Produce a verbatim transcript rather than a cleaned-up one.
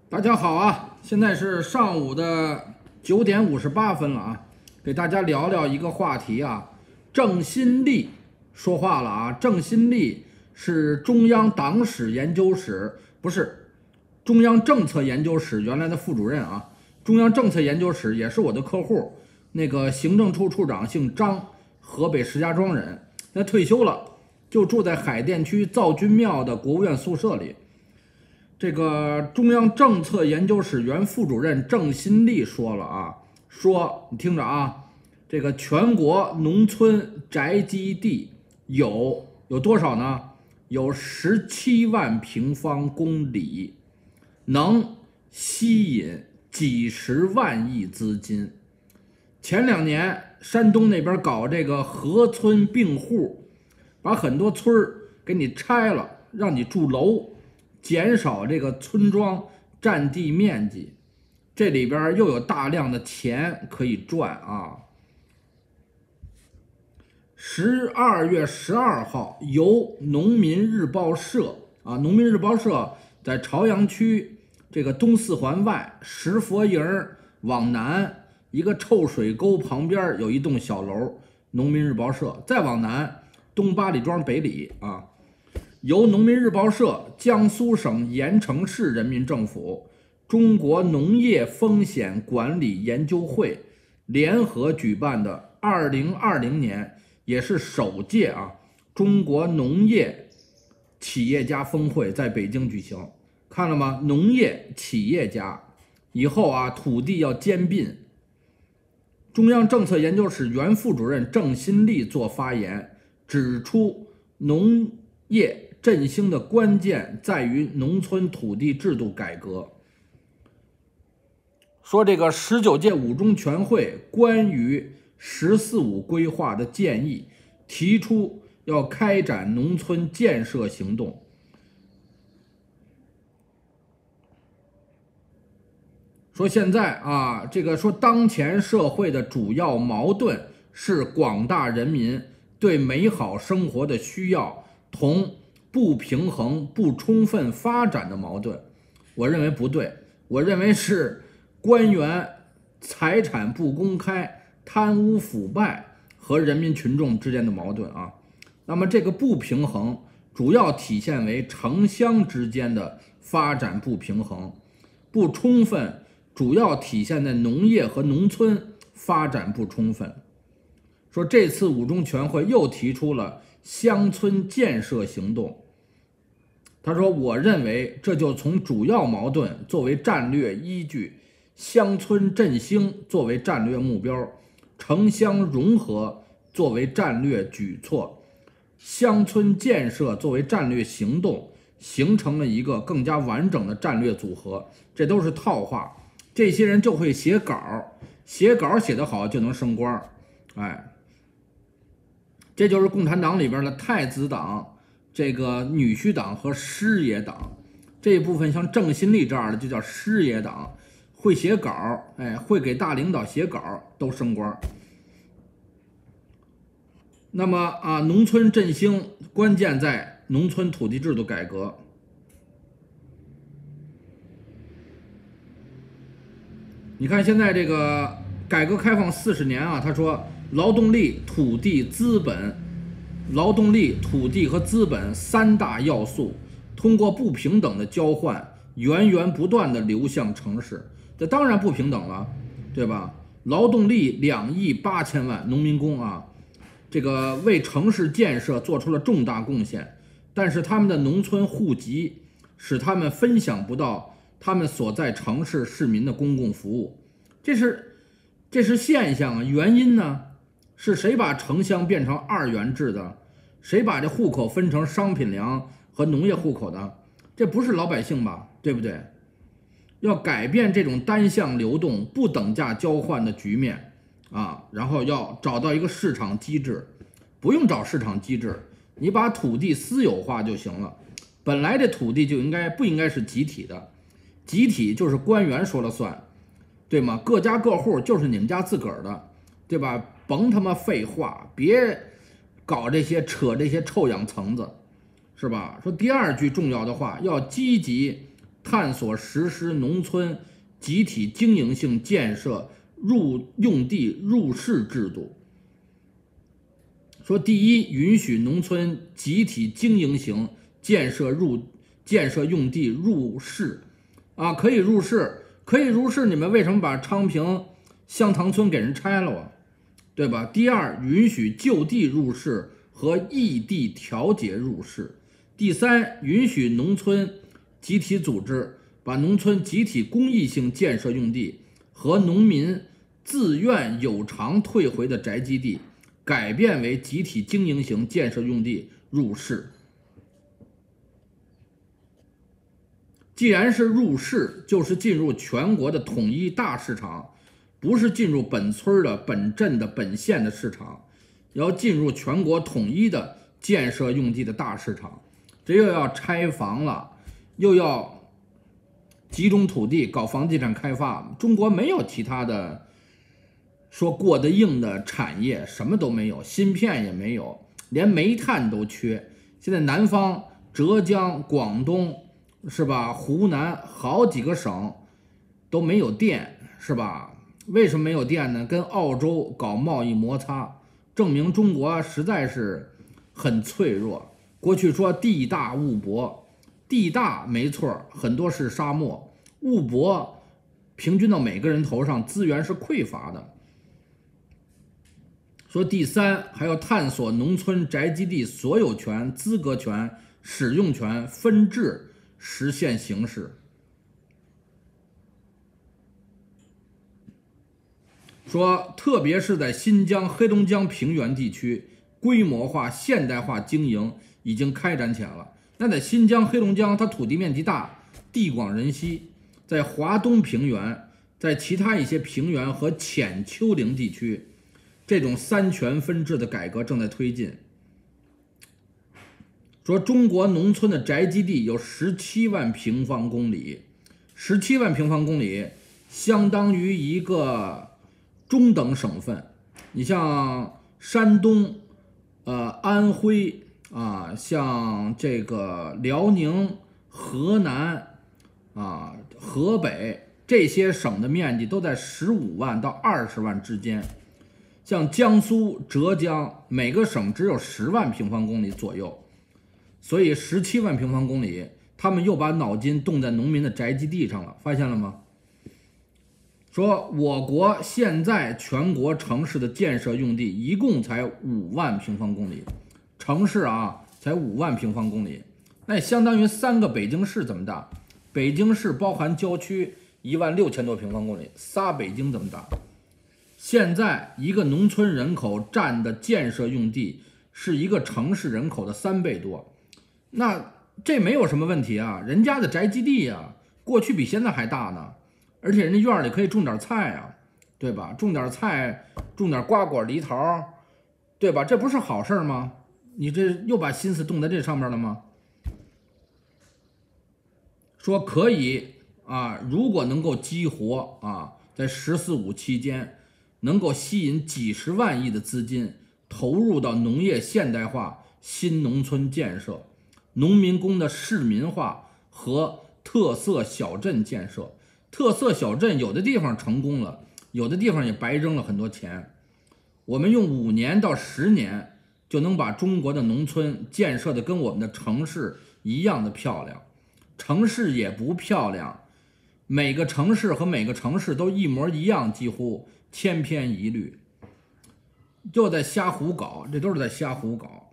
大家好啊，现在是上午的九点五十八分了啊，给大家聊聊一个话题啊。郑新立说话了啊，郑新立是中央党史研究室，不是中央政策研究室原来的副主任啊。中央政策研究室也是我的客户，那个行政处处长姓张，河北石家庄人，他退休了，就住在海淀区造军庙的国务院宿舍里。这个中央政策研究室原副主任郑新立说了啊，说你听着啊，这个全国农村宅基地有有多少呢？有十七万平方公里，能吸引几十万亿资金。前两年山东那边搞这个合村并户，把很多村儿给你拆了，让你住楼，减少这个村庄占地面积，这里边又有大量的钱可以赚啊。十二月十二号，由农民日报社啊，农民日报社在朝阳区这个东四环外石佛营往南一个臭水沟旁边有一栋小楼，农民日报社，再往南东八里庄北里啊。由农民日报社、江苏省盐城市人民政府、中国农业风险管理研究会联合举办的二零二零年，也是首届啊中国农业企业家峰会在北京举行。看了吗？农业企业家，以后啊土地要兼并。中央政策研究室原副主任郑新立做发言，指出农业振兴的关键在于农村土地制度改革。说这个十九届五中全会关于十四五规划的建议，提出要开展农村建设行动。说现在啊，这个说当前社会的主要矛盾是广大人民对美好生活的需要同不平衡、不充分发展的矛盾。我认为不对，我认为是官员财产不公开、贪污腐败和人民群众之间的矛盾啊。那么这个不平衡主要体现为城乡之间的发展不平衡，不充分主要体现在农业和农村发展不充分。说这次五中全会又提出了乡村建设行动。他说，我认为这就从主要矛盾作为战略依据，乡村振兴作为战略目标，城乡融合作为战略举措，乡村建设作为战略行动，形成了一个更加完整的战略组合。这都是套话，这些人就会写稿，写稿写得好就能升官。哎，这就是共产党里边的太子党、这个女婿党和师爷党。这一部分像郑新立这样的就叫师爷党，会写稿，哎，会给大领导写稿，都升官。那么啊，农村振兴关键在农村土地制度改革。你看现在这个改革开放四十年啊，他说劳动力、土地、资本，劳动力、土地和资本三大要素通过不平等的交换，源源不断的流向城市。这当然不平等了，对吧？劳动力两亿八千万农民工啊，这个为城市建设做出了重大贡献，但是他们的农村户籍使他们分享不到他们所在城市市民的公共服务，这是这是现象啊。原因呢，是谁把城乡变成二元制的？谁把这户口分成商品粮和农业户口的？这不是老百姓吧？对不对？要改变这种单向流动、不等价交换的局面啊，然后要找到一个市场机制。不用找市场机制，你把土地私有化就行了。本来这土地就应该不应该是集体的，集体就是官员说了算，对吗？各家各户就是你们家自个儿的，对吧？甭他妈废话，别搞这些扯这些臭氧层子，是吧？说第二句重要的话，要积极探索实施农村集体经营性建设入用地入市制度。说第一，允许农村集体经营型建设入建设用地入市，啊，可以入市，可以入市，你们为什么把昌平香塘村给人拆了啊？对吧？第二，允许就地入市和异地调节入市。第三，允许农村集体组织把农村集体公益性建设用地和农民自愿有偿退回的宅基地改变为集体经营型建设用地入市。既然是入市，就是进入全国的统一大市场，不是进入本村的、本镇的、本县的市场，要进入全国统一的建设用地的大市场。这又要拆房了，又要集中土地搞房地产开发。中国没有其他的说过得硬的产业，什么都没有，芯片也没有，连煤炭都缺。现在南方浙江、广东是吧，湖南好几个省都没有电，是吧？为什么没有电呢？跟澳洲搞贸易摩擦，证明中国实在是很脆弱。过去说地大物博，地大没错，很多是沙漠；物博，平均到每个人头上资源是匮乏的。说第三，还要探索农村宅基地所有权、资格权、使用权分置实现形式。说特别是在新疆、黑龙江平原地区，规模化、现代化经营已经开展起来了。那在新疆、黑龙江，它土地面积大，地广人稀；在华东平原，在其他一些平原和浅丘陵地区，这种三权分置的改革正在推进。说中国农村的宅基地有十七万平方公里，十七万平方公里相当于一个中等省份。你像山东、呃安徽啊，像这个辽宁、河南啊、河北这些省的面积都在十五万到二十万之间。像江苏、浙江，每个省只有十万平方公里左右，所以十七万平方公里，他们又把脑筋动在农民的宅基地上了，发现了吗？说我国现在全国城市的建设用地一共才五万平方公里，城市啊才五万平方公里，那也相当于三个北京市这么大。北京市包含郊区一万六千多平方公里，仨北京这么大。现在一个农村人口占的建设用地是一个城市人口的三倍多，那这没有什么问题啊，人家的宅基地啊，过去比现在还大呢，而且人家院里可以种点菜啊，对吧？种点菜，种点瓜果梨桃，对吧？这不是好事吗？你这又把心思动在这上面了吗？说可以啊，如果能够激活啊，在十四五期间能够吸引几十万亿的资金投入到农业现代化、新农村建设、农民工的市民化和特色小镇建设。特色小镇有的地方成功了，有的地方也白扔了很多钱。我们用五年到十年就能把中国的农村建设的跟我们的城市一样的漂亮。城市也不漂亮，每个城市和每个城市都一模一样，几乎千篇一律，就在瞎胡搞，这都是在瞎胡搞。